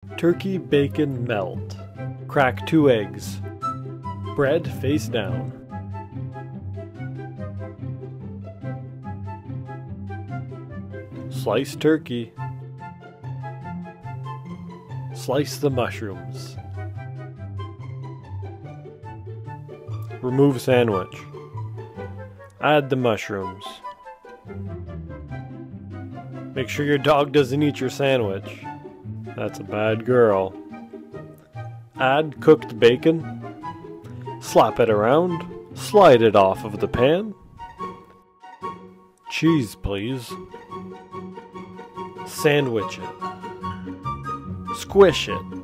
Turkey bacon melt. Crack 2 eggs. Bread face down. Slice turkey. Slice the mushrooms. Remove sandwich. Add the mushrooms. Make sure your dog doesn't eat your sandwich. That's a bad girl. Add cooked bacon. Slap it around. Slide it off of the pan. Cheese, please. Sandwich it. Squish it.